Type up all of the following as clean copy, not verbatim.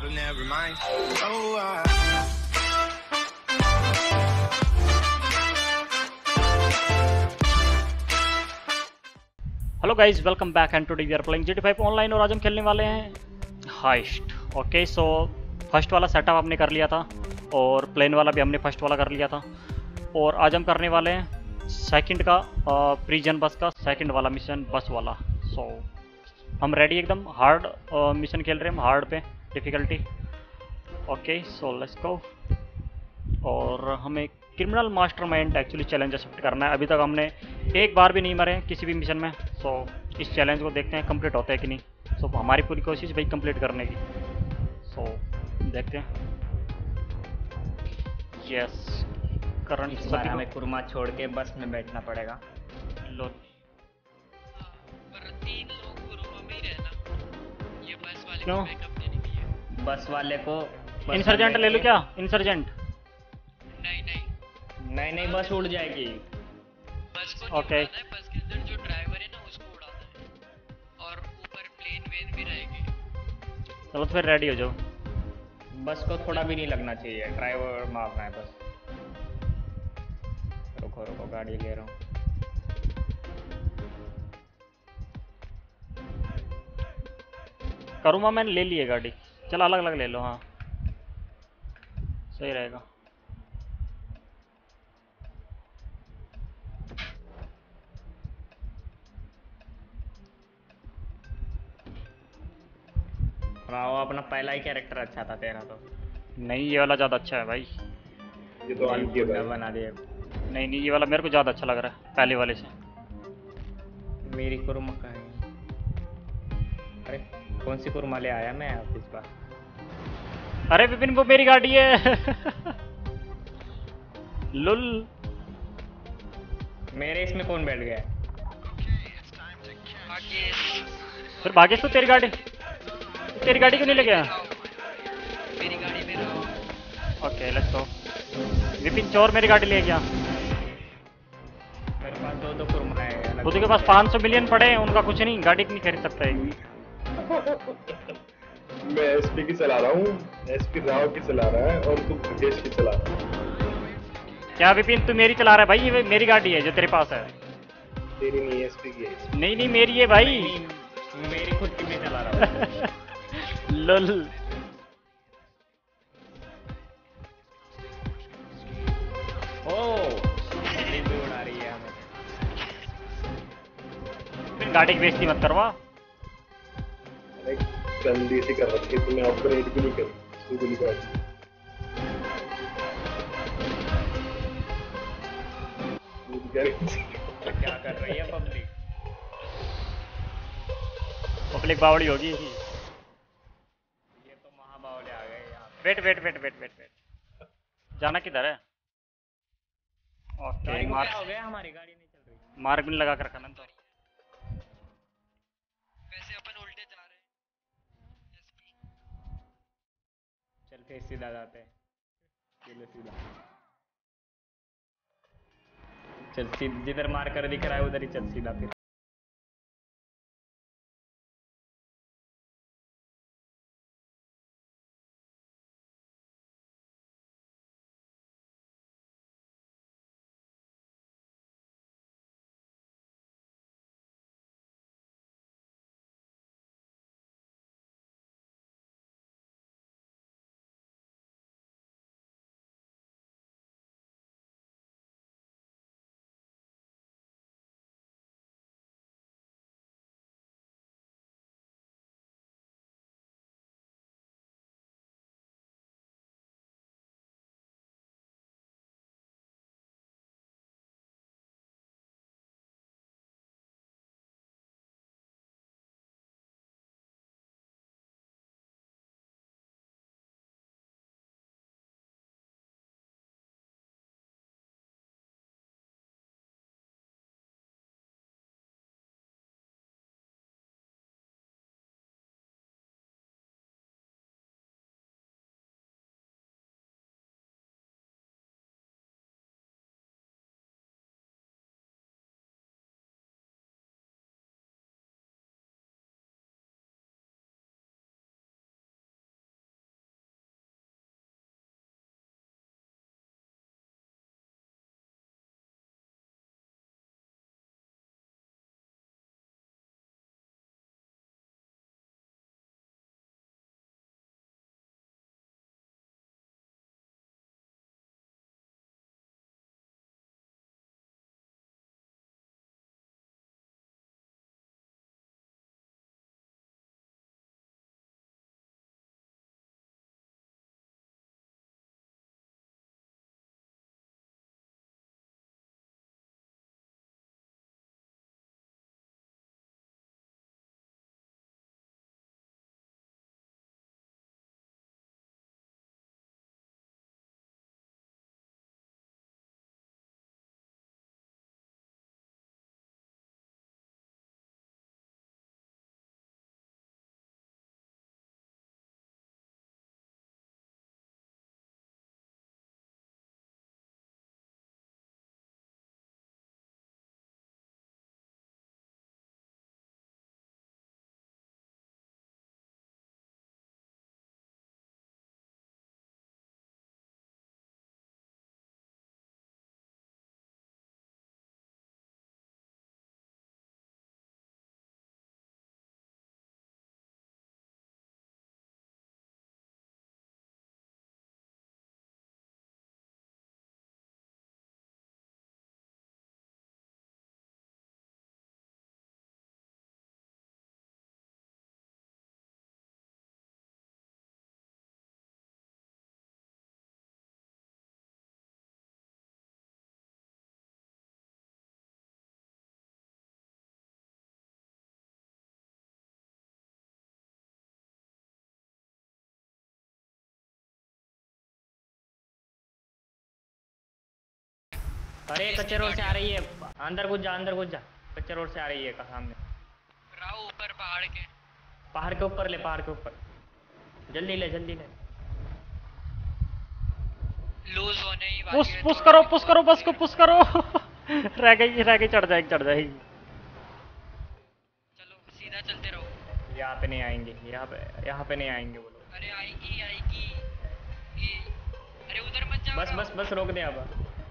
never mind. Oh, hello guys, welcome back and today we are playing GTA 5 online और आज हम खेलने वाले हैं हाइस्ट। ओके, सो फर्स्ट वाला सेटअप हमने कर लिया था और प्लेन वाला भी हमने फर्स्ट वाला कर लिया था और आज हम करने वाले हैं सेकंड का प्रिजन बस का सेकंड वाला मिशन, बस वाला। सो हम रेडी, एकदम हार्ड मिशन खेल रहे हैं हम, हार्ड पे difficulty. Okay, so let's go. और हमें criminal mastermind actually challenge accept करना है। अभी तक हमने एक बार भी नहीं मरे हैं किसी भी मिशन में। सो इस चैलेंज को देखते हैं कंप्लीट होता है कि नहीं। सो हमारी पूरी कोशिश भाई कंप्लीट करने की। सो देखते हैं। यस, करंट इस बार सभी हमें कुरमा छोड़ के बस में बैठना पड़ेगा। लो। पर 3 लोग गुरुमा में ही रहना। ये बस वाले क्यों? को बैकअप देने के लिए। बस वाले को इंसर्जेंट ले लो क्या? इंसर्जेंट? नहीं नहीं, नहीं नहीं, बस उड़ जाएगी। बस को नहीं ओके। उड़ाना है। बस के अंदर जो ड्राइवर है ना उसको उड़ाना है और ऊपर प्लेन वेन भी रहेगी। चलो तो फिर रेडी हो जाओ। बस को थोड़ा भी नहीं लगना चाहिए, ड्राइवर मारना है बस। रुको रुको, गाड़ी ले रहा हूँ। करूँगा, मैंने ले ली है गाड़ी। चल अलग अलग ले लो, हाँ सही रहेगा। राव, अपना पहला ही कैरेक्टर अच्छा था तेरा तो। नहीं, ये वाला ज़्यादा अच्छा है भाई। ये तो आन किया गुंडा भाई। बना दिया। नहीं नहीं, ये वाला मेरे को ज़्यादा अच्छा लग रहा है पहले वाले से। मेरी कुरमा कहाँ है? अरे कौन सी कुरमा ले आया मैं आप इस बार? अरे विपिन, वो मेरी गाड़ी है। लुल। मेरे इसमें कौन बैठ गया? आगे फिर भागेश, तो तेरी गाड़ी, तेरी गाड़ी क्यों नहीं ले गया? मेरी गाड़ी में रहो। Okay let's go. विपिन चोर मेरी गाड़ी ले गया। मेरे पास दो दो कुरमा है अलग। खुद के पास 500 मिलियन पड़े हैं, उनका कुछ नहीं, गाड़ी नहीं खरीद सकता है। मैं एसपी की चला रहा हूँ, एसपी राव की चला रहा है और तू ब्रिजेश की चला रहा है। क्या विपिन, तू मेरी चला रहा है भाई? ये मेरी गाड़ी है जो तेरे पास है। तेरी नहीं, एसपी की है। नहीं नहीं, मेरी है भाई। नहीं, मेरी खुद की मैं चला रहा हूँ। लुल। ओ, बिजली भी उड़ा रही है हमें। फिर गाड़ी की बेइज्जती मत करवा। अरे गंदी सी कर रखी है, तुम्हें ऑपरेट भी नहीं कर तू गोली बार। क्या कर रही है पब्लिक? पब्लिक बावड़ी होगी। ये तो महाबावले आ गए यहाँ पे। Wait wait wait wait wait wait, जाना किधर है? ओके, गाड़ी को क्या हो गया? हमारी गाड़ी नहीं चल रही। मार्ग भी नहीं लगा कर रखा मैंने तो। वैसे अपन उल्टे जा रहे हैं। एसपी चल फिर सीधा जाते हैं। चलो सीधा। चल जिधर मार कर दिख रहा है उधर ही चल सीधा फिर। अरे इसकी कच्चे रोड से आ गाड़ियाँ। रही है, अंदर घुस जा, अंदर घुस जा। कच्चे रोड से आ रही है का सामने। राव ऊपर पहाड़ के। पहाड़ के ऊपर ले, पहाड़ के ऊपर। जल्दी ले, जल्दी ले। लूज होने ही वाली पुश है, पुश तो करो, अभी पुश बहुत करो, बस को देर- पुश करो। रह गई, चढ़ जाएगी, चढ़ जाएगी। चलो सीधा चलते रहो। यहाँ पे नहीं आएंगे, यहाँ पे नहीं आएंगे वो लोग। अरे आएगी आएगी ये। अरे उधर मत जाओ बस राव। बस बस, रोक दे अब।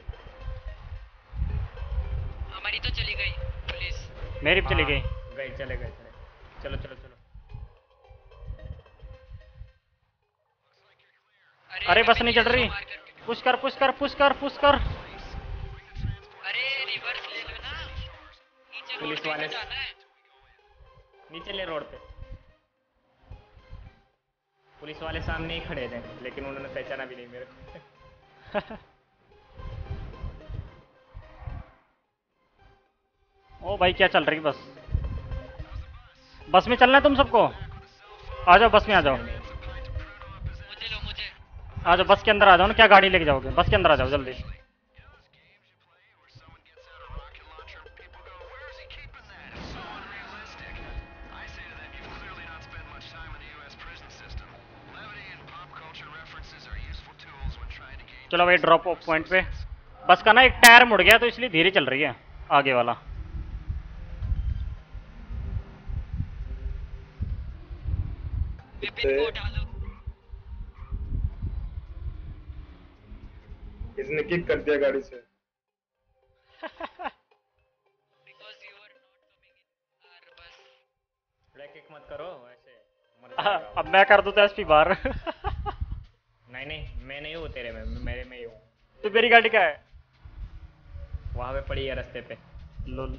हमारी तो चली गई पुलिस। मेरी भी चली गई। गए, चले गए, चले। चलो चलो चलो। अरे मैं बस नहीं चढ़ pistol रही। मार करके- पुश कर, पुश कर, पुश कर, पुश कर। अरे रिवर्स ले लो ना, नीचे रोड पुलिस पे वाले- ही जाना है। नीचे ले रोड पे। पुलिस वाले सामने ही खड़े थे, लेकिन उन्होंने पहचाना भी नहीं मेरे को। ओ भाई क्या चल रही बस। बस में चलना है तुम सबको। आ जाओ, बस में आ जाओ। मुझे लो मुझे। आ जाओ, बस के अंदर आ जाओ ना। क्या गाड़ी लेके जाओगे? बस के अंदर आ जाओ जल्दी। चलो भाई, ड्रॉप ऑफ पॉइंट पे। बस का ना एक टायर मुड़ गया, तो इसलिए धीरे चल रही है आगे वाला। विपिन को उठा लो। इसने किक कर दिया गाड़ी से। Because you were not coming in our bus. Brake kick मत करो ऐसे, मर जाएगा वो। अब मैं कर दूं तो एसपी बाहर। नहीं नहीं, मैं नहीं हूँ तेरे में, मेरे में ही हूँ। तो मेरी गाड़ी का है। वहाँ पे पड़ी है रास्ते पे। लोल।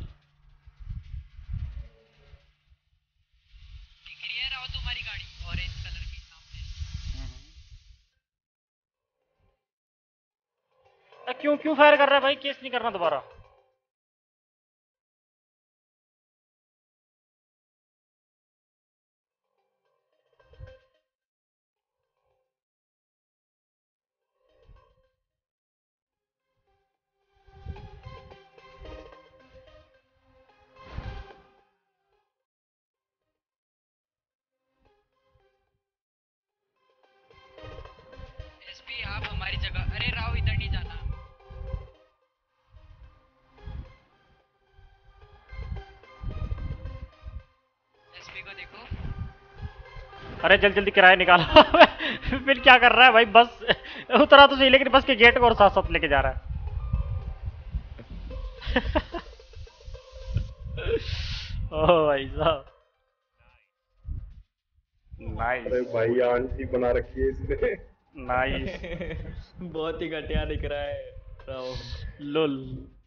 दिख रही है राव तुम्हारी गाड़ी ऑरेंज कलर की सामने। क्यों क्यों फायर कर रहा है भाई? केस नहीं करना दोबारा। एसपी आप हमारी जगह। अरे राव इधर नहीं जाना। एसपी को देखो। अरे जल्दी जल्दी किराया निकालो। फिर क्या कर रहा है भाई? बस उतरा तो सही, लेकिन बस के गेट को और साथ साथ लेके जा रहा है। ओ भाई साहब, अरे नाइस भाई आंटी बना रखी है इसने। नाइस। बहुत ही घटिया दिख रहा है राव। लोल।